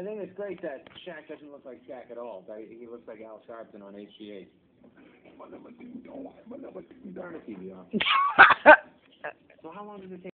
I think it's great that Shaq doesn't look like Shaq at all. He looks like Al Sharpton on HGH. Turn the TV off. So how long does it take?